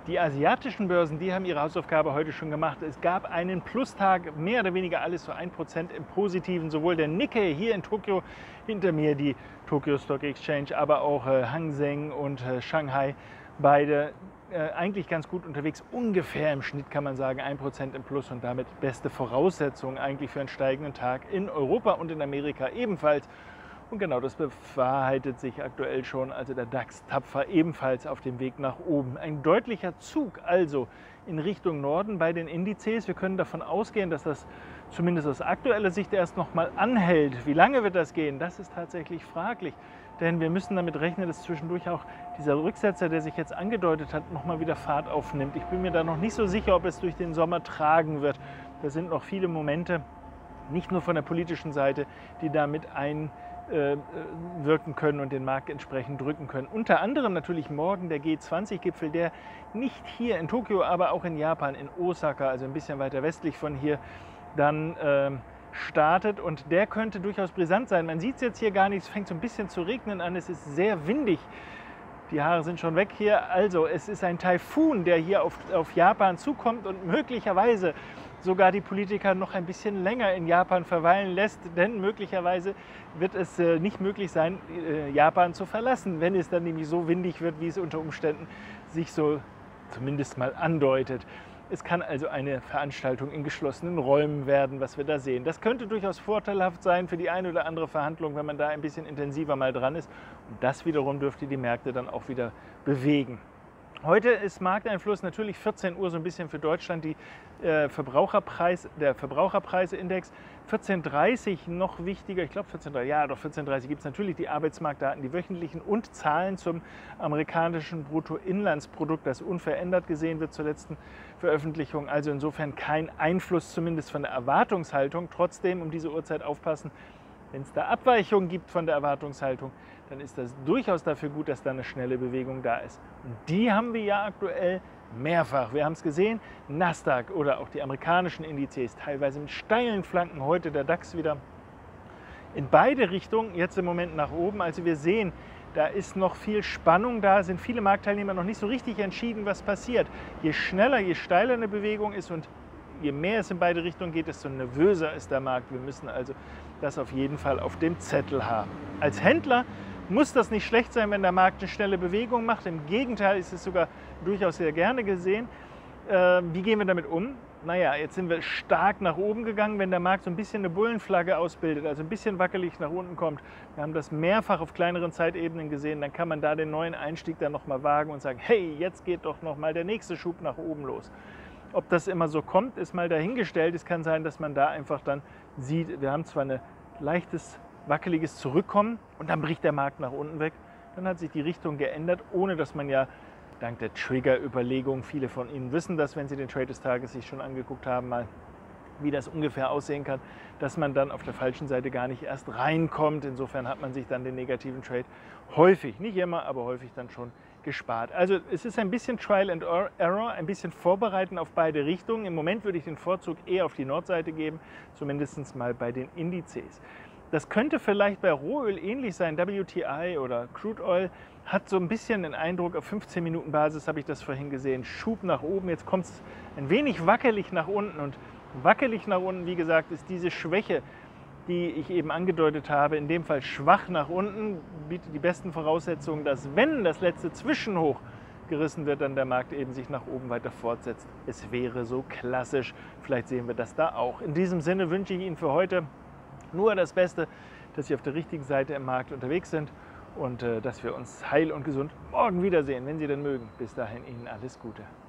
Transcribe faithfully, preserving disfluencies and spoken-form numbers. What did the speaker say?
Die asiatischen Börsen, die haben ihre Hausaufgabe heute schon gemacht. Es gab einen Plustag, mehr oder weniger alles so ein Prozent im Positiven. Sowohl der Nikkei hier in Tokio, hinter mir die Tokyo Stock Exchange, aber auch äh, Hang Seng und äh, Shanghai, beide äh, eigentlich ganz gut unterwegs. Ungefähr im Schnitt kann man sagen, ein Prozent im Plus und damit beste Voraussetzungen eigentlich für einen steigenden Tag in Europa und in Amerika ebenfalls. Und genau das bewahrheitet sich aktuell schon, also der DAX tapfer ebenfalls auf dem Weg nach oben. Ein deutlicher Zug also in Richtung Norden bei den Indizes. Wir können davon ausgehen, dass das zumindest aus aktueller Sicht erst noch mal anhält. Wie lange wird das gehen? Das ist tatsächlich fraglich, denn wir müssen damit rechnen, dass zwischendurch auch dieser Rücksetzer, der sich jetzt angedeutet hat, noch mal wieder Fahrt aufnimmt. Ich bin mir da noch nicht so sicher, ob es durch den Sommer tragen wird. Da sind noch viele Momente, nicht nur von der politischen Seite, die damit ein wirken können und den Markt entsprechend drücken können. Unter anderem natürlich morgen der G zwanzig Gipfel, der nicht hier in Tokio, aber auch in Japan, in Osaka, also ein bisschen weiter westlich von hier, dann äh, startet. Und der könnte durchaus brisant sein. Man sieht es jetzt hier gar nicht, es fängt so ein bisschen zu regnen an, es ist sehr windig. Die Haare sind schon weg hier. Also es ist ein Taifun, der hier auf, auf Japan zukommt und möglicherweise sogar die Politiker noch ein bisschen länger in Japan verweilen lässt, denn möglicherweise wird es äh, nicht möglich sein, äh, Japan zu verlassen, wenn es dann nämlich so windig wird, wie es unter Umständen sich so zumindest mal andeutet. Es kann also eine Veranstaltung in geschlossenen Räumen werden, was wir da sehen. Das könnte durchaus vorteilhaft sein für die eine oder andere Verhandlung, wenn man da ein bisschen intensiver mal dran ist. Und das wiederum dürfte die Märkte dann auch wieder bewegen. Heute ist Markteinfluss natürlich vierzehn Uhr so ein bisschen für Deutschland die, äh, Verbraucherpreis, der Verbraucherpreiseindex. vierzehn Uhr dreißig noch wichtiger, ich glaube vierzehn Uhr dreißig, ja doch vierzehn Uhr dreißig gibt es natürlich die Arbeitsmarktdaten, die wöchentlichen und Zahlen zum amerikanischen Bruttoinlandsprodukt, das unverändert gesehen wird zur letzten Veröffentlichung. Also insofern kein Einfluss zumindest von der Erwartungshaltung. Trotzdem um diese Uhrzeit aufpassen. Wenn es da Abweichungen gibt von der Erwartungshaltung, dann ist das durchaus dafür gut, dass da eine schnelle Bewegung da ist. Und die haben wir ja aktuell mehrfach. Wir haben es gesehen, Nasdaq oder auch die amerikanischen Indizes, teilweise mit steilen Flanken, heute der DAX wieder in beide Richtungen, jetzt im Moment nach oben. Also wir sehen, da ist noch viel Spannung da, sind viele Marktteilnehmer noch nicht so richtig entschieden, was passiert. Je schneller, je steiler eine Bewegung ist und je mehr es in beide Richtungen geht, desto nervöser ist der Markt. Wir müssen also das auf jeden Fall auf dem Zettel haben. Als Händler muss das nicht schlecht sein, wenn der Markt eine schnelle Bewegung macht. Im Gegenteil ist es sogar durchaus sehr gerne gesehen. Äh, wie gehen wir damit um? Naja, jetzt sind wir stark nach oben gegangen, wenn der Markt so ein bisschen eine Bullenflagge ausbildet, also ein bisschen wackelig nach unten kommt. Wir haben das mehrfach auf kleineren Zeitebenen gesehen, dann kann man da den neuen Einstieg dann nochmal wagen und sagen, hey, jetzt geht doch nochmal der nächste Schub nach oben los. Ob das immer so kommt, ist mal dahingestellt. Es kann sein, dass man da einfach dann sieht, wir haben zwar ein leichtes, wackeliges Zurückkommen und dann bricht der Markt nach unten weg. Dann hat sich die Richtung geändert, ohne dass man ja dank der Trigger-Überlegung, viele von Ihnen wissen das, wenn Sie den Trade des Tages sich schon angeguckt haben, mal wie das ungefähr aussehen kann, dass man dann auf der falschen Seite gar nicht erst reinkommt. Insofern hat man sich dann den negativen Trade häufig, nicht immer, aber häufig dann schon gespart. Also es ist ein bisschen Trial and Error, ein bisschen vorbereiten auf beide Richtungen. Im Moment würde ich den Vorzug eher auf die Nordseite geben, zumindest mal bei den Indizes. Das könnte vielleicht bei Rohöl ähnlich sein. W T I oder Crude Oil hat so ein bisschen den Eindruck, auf fünfzehn Minuten Basis habe ich das vorhin gesehen, Schub nach oben. Jetzt kommt es ein wenig wackelig nach unten und wackelig nach unten, wie gesagt, ist diese Schwäche, die ich eben angedeutet habe, in dem Fall schwach nach unten, bietet die besten Voraussetzungen, dass wenn das letzte Zwischenhoch gerissen wird, dann der Markt eben sich nach oben weiter fortsetzt. Es wäre so klassisch, vielleicht sehen wir das da auch. In diesem Sinne wünsche ich Ihnen für heute nur das Beste, dass Sie auf der richtigen Seite im Markt unterwegs sind und äh, dass wir uns heil und gesund morgen wiedersehen, wenn Sie denn mögen. Bis dahin Ihnen alles Gute.